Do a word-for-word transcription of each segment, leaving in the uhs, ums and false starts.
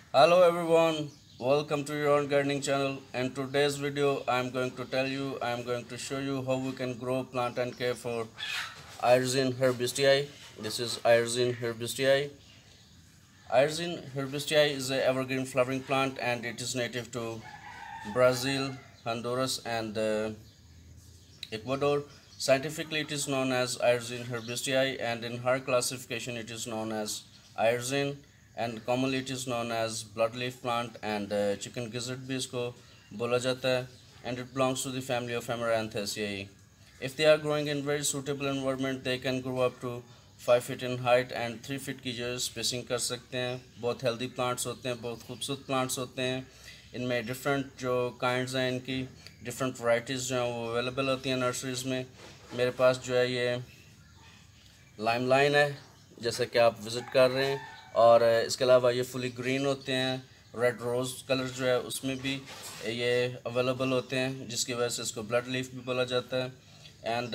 Hello everyone, welcome to your own gardening channel. And today's video I am going to tell you, I am going to show you how we can grow, plant and care for Irisine herbacea. This is Irisine herbacea. Irisine herbacea is an evergreen flowering plant and it is native to Brazil, Honduras and uh, Ecuador. Scientifically it is known as Irisine herbacea and in her classification it is known as Irisine and commonly it is known as bloodleaf plant and uh, chicken gizzard भी इसको बोला जाता है and it belongs to the family of Amaranthaceae. If they are growing in very suitable environment they can grow up to five feet in height and three feet की जो spacing कर सकते हैं. बहुत healthy plants होते हैं, बहुत खूबसूरत plants होते हैं. इनमें डिफरेंट जो काइंड्स हैं इनकी डिफरेंट वैरायटीज़ जो हैं वो अवेलेबल होती हैं नर्सरीज़ में. मेरे पास जो है ये लाइम लाइन है जैसे कि आप विज़िट कर रहे हैं और इसके अलावा ये फुली ग्रीन होते हैं. रेड रोज़ कलर जो है उसमें भी ये अवेलेबल होते हैं जिसकी वजह से इसको ब्लड लीफ भी बोला जाता है. एंड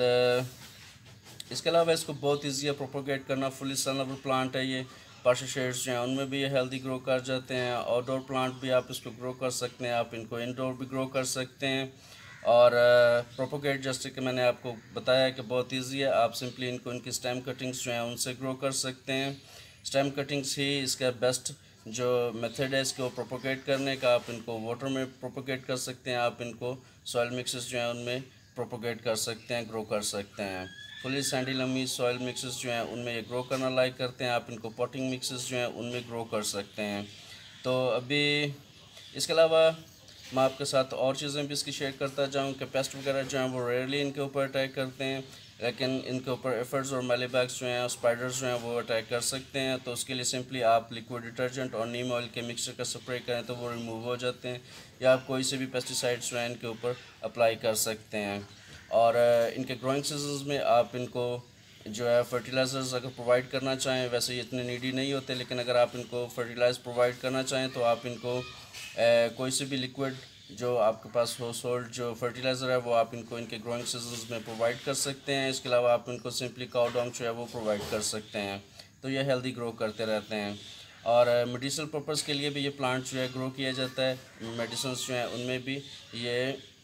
इसके अलावा इसको बहुत ईजी है प्रोपोगेट करना. फुली सनलेबल प्लांट है ये. पार्शल शेड्स जो हैं उनमें भी ये हेल्दी ग्रो कर जाते हैं. आउटडोर प्लांट भी आप इसको ग्रो कर सकते हैं, आप इनको इंडोर भी ग्रो कर सकते हैं. और प्रोपोगेट जैसे कि मैंने आपको बताया कि बहुत इजी है. आप सिंपली इनको इनकी स्टेम कटिंग्स जो हैं उनसे ग्रो कर सकते हैं. स्टेम कटिंग्स ही इसका बेस्ट जो मेथड है इसको प्रोपोगेट करने का. आप इनको वाटर में प्रोपोगेट कर सकते हैं, आप इनको सॉइल मिक्सेस जो हैं उनमें प्रोपोगेट कर सकते हैं, ग्रो कर सकते हैं. Fully sandy loamy soil mixes जो हैं उनमें ये ग्रो करना लाइक करते हैं. आप इनको पॉटिंग मिक्सेस जो हैं उनमें ग्रो कर सकते हैं. तो अभी इसके अलावा मैं आपके साथ और चीज़ें भी इसकी शेयर करता जाऊँ कि पेस्ट वगैरह जो हैं वो रेयरली इनके ऊपर अटैक करते हैं, लेकिन इनके ऊपर एफर्ट्स और मेलीबैग्स जो हैं स्पाइडर्स जो हैं वो अटैक कर सकते हैं. तो उसके लिए सिंपली आप लिक्विड डिटर्जेंट और नीम ऑयल के मिक्सचर का स्प्रे करें तो वो रिमूव हो जाते हैं. या आप कोई से भी पेस्टिसाइड्स जो हैं इनके ऊपर अप्लाई कर सकते हैं. और इनके ग्रोइंग सीजन्स में आप इनको जो है फर्टिलाइज़र्स अगर प्रोवाइड करना चाहें, वैसे ये इतने नीडी नहीं होते, लेकिन अगर आप इनको फर्टिलाइज़ प्रोवाइड करना चाहें तो आप इनको ए, कोई से भी लिक्विड जो आपके पास हो सोल्ड जो फर्टिलाइज़र है वो आप इनको इनके ग्रोइंग सीजन्स में प्रोवाइड कर सकते हैं. इसके अलावा आप इनको सिंपली काउ डंग जो है वो प्रोवाइड कर सकते हैं. तो ये हेल्दी ग्रो करते रहते हैं. और मेडिसिनल पर्पज़ के लिए भी ये प्लांट जो है ग्रो किया जाता है. मेडिसिन जो हैं उनमें भी ये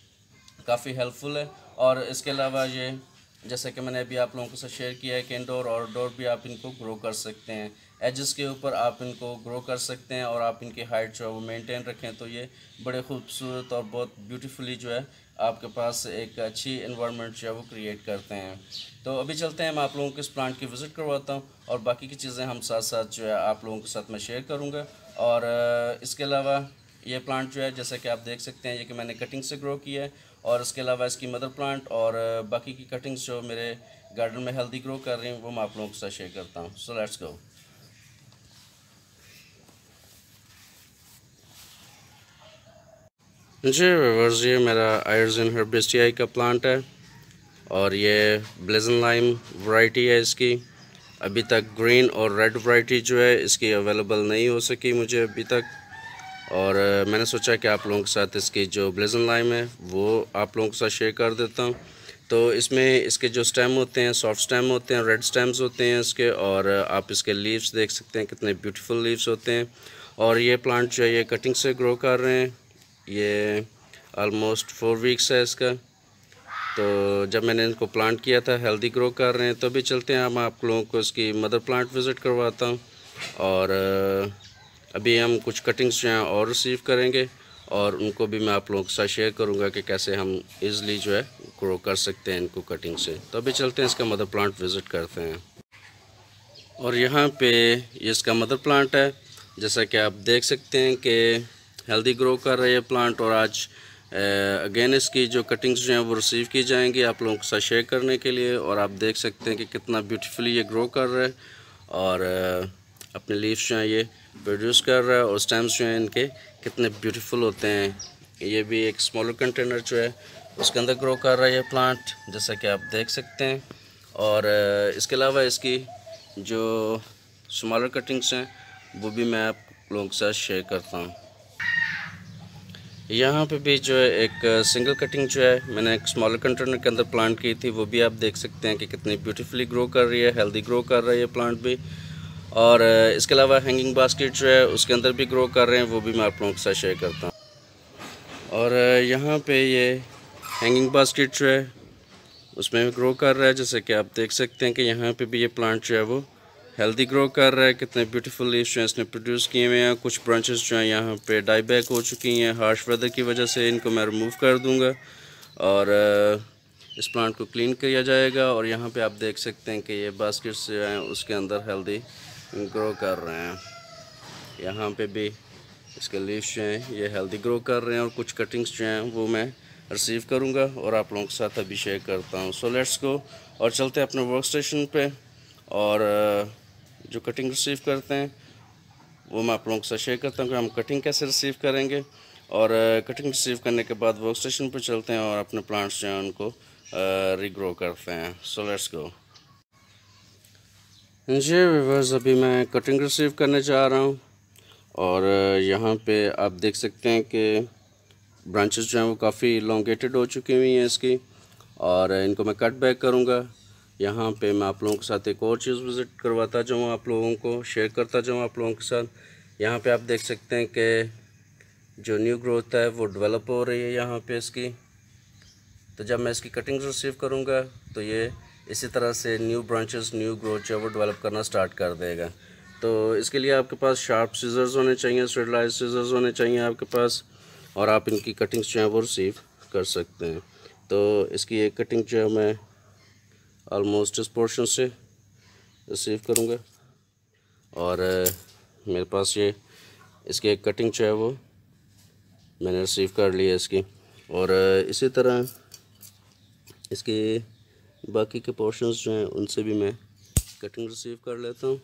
काफ़ी हेल्पफुल है. और इसके अलावा ये जैसे कि मैंने अभी आप लोगों के साथ शेयर किया है कि इंडोर और आउटडोर भी आप इनको ग्रो कर सकते हैं. एजेस के ऊपर आप इनको ग्रो कर सकते हैं और आप इनकी हाइट जो है वो मेंटेन रखें तो ये बड़े खूबसूरत और बहुत ब्यूटीफुली जो है आपके पास एक अच्छी इन्वायरमेंट जो है वो क्रिएट करते हैं. तो अभी चलते हैं, मैं आप लोगों को इस प्लांट की विज़िट करवाता हूँ और बाकी की चीज़ें हम साथ साथ जो है आप लोगों के साथ मैं शेयर करूँगा. और इसके अलावा ये प्लांट जो है जैसे कि आप देख सकते हैं ये कि मैंने कटिंग से ग्रो किया है. और इसके अलावा इसकी मदर प्लांट और बाकी की कटिंग्स जो मेरे गार्डन में हेल्दी ग्रो कर रही हैं वो मैं आप लोगों के साथ शेयर करता हूँ. So let's go. Ji viewers, ये मेरा आयरजिन हेर्बेस्टियाई का प्लांट है और ये ब्लेजन लाइम वैरायटी है इसकी. अभी तक ग्रीन और रेड वैरायटी जो है इसकी अवेलेबल नहीं हो सकी मुझे अभी तक. और मैंने सोचा कि आप लोगों के साथ इसकी जो ब्लेजन लाइम है वो आप लोगों के साथ शेयर कर देता हूँ. तो इसमें इसके जो स्टेम होते हैं सॉफ्ट स्टेम होते हैं, रेड स्टेम्स होते हैं इसके. और आप इसके लीव्स देख सकते हैं कितने ब्यूटीफुल लीव्स होते हैं. और ये प्लांट जो है ये कटिंग से ग्रो कर रहे हैं. ये ऑलमोस्ट फोर वीक्स है इसका. तो जब मैंने इनको प्लांट किया था हेल्दी ग्रो कर रहे हैं. तो अभी चलते हैं, हम आप लोगों को इसकी मदर प्लांट विज़िट करवाता हूँ. और अभी हम कुछ कटिंग्स जो हैं और रिसीव करेंगे और उनको भी मैं आप लोगों के साथ शेयर करूंगा कि कैसे हम इजीली जो है ग्रो कर सकते हैं इनको कटिंग से. तो अभी चलते हैं, इसका मदर प्लांट विज़िट करते हैं. और यहाँ पे ये इसका मदर प्लांट है. जैसा कि आप देख सकते हैं कि हेल्दी ग्रो कर रहे हैं प्लांट. और आज अगेन इसकी जो कटिंग्स जो हैं वो रिसीव की जाएंगी आप लोगों के साथ शेयर करने के लिए. और आप देख सकते हैं कि कितना ब्यूटीफुली ये ग्रो कर रहा है और अपने लीव्स जो हैं ये प्रोड्यूस कर रहा है. और स्टेम्स जो हैं इनके कितने ब्यूटीफुल होते हैं. ये भी एक स्मॉलर कंटेनर जो है उसके अंदर ग्रो कर रहा है ये प्लांट, जैसा कि आप देख सकते हैं. और इसके अलावा इसकी जो स्मॉलर कटिंग्स हैं वो भी मैं आप लोगों के साथ शेयर करता हूँ. यहाँ पे भी जो है एक सिंगल कटिंग जो है मैंने एक स्मॉलर कंटेनर के अंदर प्लांट की थी, वो भी आप देख सकते हैं कि कितनी ब्यूटीफुली ग्रो कर रही है, हेल्दी ग्रो कर रहा है ये प्लांट भी. और अ, इसके अलावा हैंगिंग बास्केट जो है उसके अंदर भी ग्रो कर रहे हैं, वो भी मैं आप लोगों के साथ शेयर करता हूँ। और अ, यहाँ पे ये हैंगिंग बास्केट जो है उसमें भी ग्रो कर रहा है, जैसे कि आप देख सकते हैं कि यहाँ पे भी ये प्लांट जो है वो हेल्दी ग्रो कर रहा है। कितने ब्यूटीफुल लीव्स जो है इसने प्रोड्यूस किए हुए हैं। कुछ ब्रांचेस जो हैं यहाँ पे डाई बैक हो चुकी हैं हार्श वेदर की वजह से, इनको मैं रिमूव कर दूँगा और इस प्लांट को क्लीन किया जाएगा। और यहाँ पे आप देख सकते हैं कि ये बास्केट्स जो हैं उसके अंदर हेल्दी ग्रो कर रहे हैं। यहाँ पे भी इसके लीव्स जो हैं ये हेल्दी ग्रो कर रहे हैं और कुछ कटिंग्स जो हैं वो मैं रिसीव करूँगा और आप लोगों के साथ अभी शेयर करता हूँ। सो लेट्स गो और चलते हैं अपने वर्क स्टेशन पे और जो कटिंग रिसीव करते हैं वो मैं आप लोगों के साथ शेयर करता हूँ कि हम कटिंग कैसे रिसीव करेंगे। और कटिंग रिसीव करने के बाद वर्क स्टेशन पर चलते हैं और अपने प्लांट्स जो हैं उनको रीग्रो करते हैं। So let's go. Ji viewers, अभी मैं कटिंग रिसीव करने जा रहा हूँ और यहाँ पे आप देख सकते हैं कि ब्रांचेस जो हैं वो काफ़ी इलोंगेटेड हो चुकी हुई हैं इसकी, और इनको मैं कट बैक करूँगा। यहाँ पे मैं आप लोगों के साथ एक और चीज़ विज़िट करवाता जाऊँ, आप लोगों को शेयर करता जाऊँ आप लोगों के साथ। यहाँ पे आप देख सकते हैं कि जो न्यू ग्रोथ है वो डेवलप हो रही है यहाँ पे इसकी। तो जब मैं इसकी कटिंग रिसीव करूँगा तो ये इसी तरह से न्यू ब्रांचेस न्यू ग्रोथ जो है वो डेवलप करना स्टार्ट कर देगा। तो इसके लिए आपके पास शार्प सीजर्स होने चाहिए, स्टेरलाइज सीजर्स होने चाहिए आपके पास, और आप इनकी कटिंग्स जो है वो रिसीव कर सकते हैं। तो इसकी एक कटिंग जो है मैं ऑलमोस्ट इस पोर्शन से रिसीव करूँगा और मेरे पास ये इसकी एक कटिंग जो है वो मैंने रिसीव कर ली है इसकी। और इसी तरह इसके बाकी के पोर्शंस जो हैं उनसे भी मैं कटिंग रिसीव कर लेता हूँ।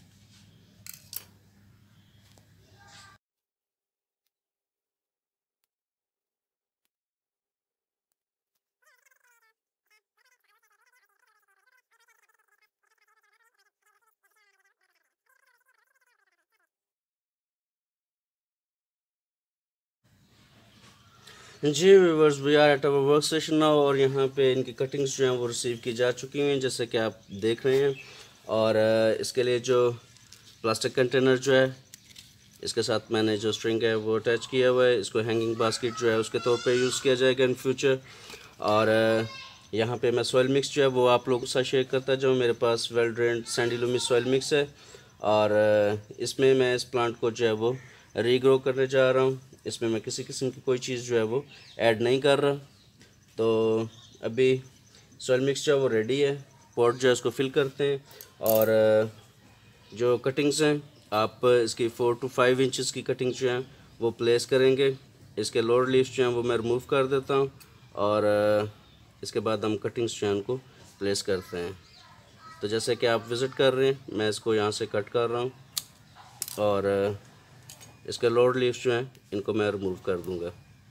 जी viewers, we are at our work station now और यहाँ पे इनकी कटिंग्स जो हैं वो रिसीव की जा चुकी हैं जैसे कि आप देख रहे हैं। और इसके लिए जो प्लास्टिक कंटेनर जो है इसके साथ मैंने जो स्ट्रिंग है वो अटैच किया हुआ है, इसको हैंगिंग बास्केट जो है उसके तौर पे यूज़ किया जाएगा इन फ्यूचर। और यहाँ पे मैं सॉइल मिक्स जो है वो आप लोगों के साथ शेयर करता जाऊँ। मेरे पास well drained sandy loamy soil mix है और इसमें मैं इस प्लांट को जो है वो रीग्रो करने जा रहा हूँ। इसमें मैं किसी किस्म की कोई चीज़ जो है वो ऐड नहीं कर रहा। तो अभी सॉइल मिक्स जो है वो रेडी है, पॉट जो है उसको फिल करते हैं। और जो कटिंग्स हैं आप इसकी फ़ोर टू फाइव इंचज़ की कटिंग जो है वो प्लेस करेंगे। इसके लोअर लीव्स जो हैं वो मैं रिमूव कर देता हूँ और इसके बाद हम कटिंग्स जो हैं उनको प्लेस करते हैं। तो जैसे कि आप विज़िट कर रहे हैं मैं इसको यहाँ से कट कर रहा हूँ और इसके लोअर लीव्स जो हैं इनको मैं रिमूव कर दूँगा।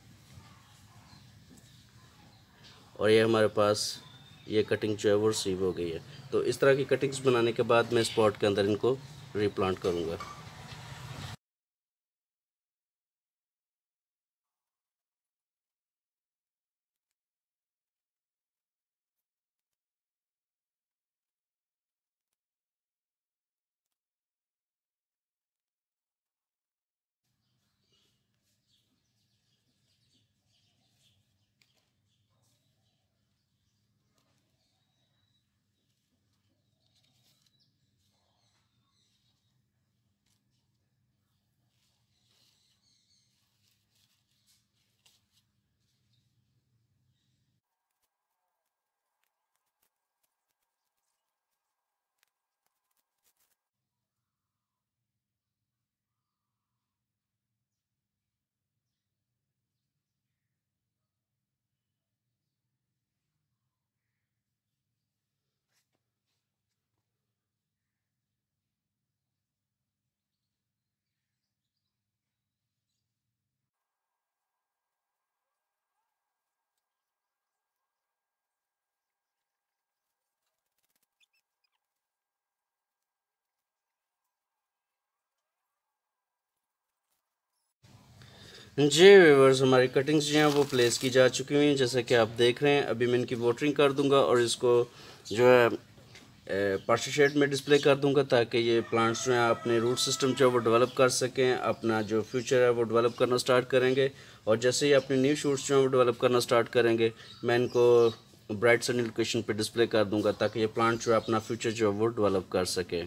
और ये हमारे पास ये कटिंग जो है वो रिसीव हो गई है। तो इस तरह की कटिंग्स बनाने के बाद मैं इस पॉट के अंदर इनको रीप्लांट करूँगा। जी व्यूअर्स, हमारी कटिंग्स जो हैं वो प्लेस की जा चुकी हुई हैं जैसे कि आप देख रहे हैं। अभी मैं इनकी वाटरिंग कर दूंगा और इसको जो है पार्शियल शेड में डिस्प्ले कर दूंगा ताकि ये प्लांट्स जो हैं अपने रूट सिस्टम जो है वो डेवलप कर सकें, अपना जो फ्यूचर है वो डेवलप करना स्टार्ट करेंगे। और जैसे ही अपने न्यू शूट्स जो हैं वो डेवलप करना स्टार्ट करेंगे, मैं इनको ब्राइट सनी लोकेशन पे डिस्प्ले कर दूंगा ताकि ये प्लांट जो है अपना फ्यूचर जो है वो डेवलप कर सके।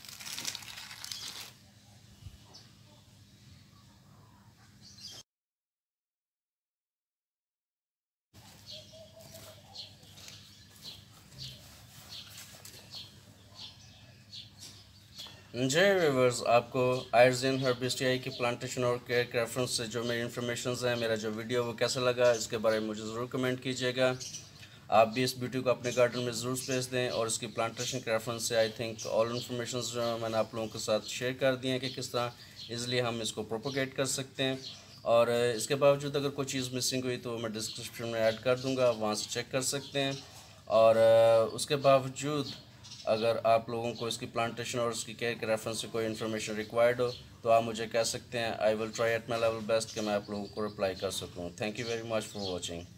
जय व्यूवर्स, आपको आयरजिन हर्बिस्टियाई की प्लांटेशन और केयर के रेफरेंस से जो मेरी इन्फॉर्मेशन है, मेरा जो वीडियो वो कैसा लगा इसके बारे में मुझे ज़रूर कमेंट कीजिएगा। आप भी इस ब्यूटी को अपने गार्डन में ज़रूर स्पेस दें और इसकी प्लांटेशन के रेफरेंस से आई थिंक ऑल इन्फॉर्मेशन जो मैंने आप लोगों के साथ शेयर कर दी हैं कि किस तरह ईज़िली हम इसको प्रोपोगेट कर सकते हैं। और इसके बावजूद अगर कोई चीज़ मिसिंग हुई तो मैं डिस्क्रिप्शन में ऐड कर दूँगा, वहाँ से चेक कर सकते हैं। और उसके बावजूद अगर आप लोगों को इसकी प्लांटेशन और इसकी केयर के रेफरेंस से कोई इन्फॉर्मेशन रिक्वायर्ड हो तो आप मुझे कह सकते हैं। I will try at my level best कि मैं आप लोगों को रिप्लाई कर सकूँ। Thank you very much for watching.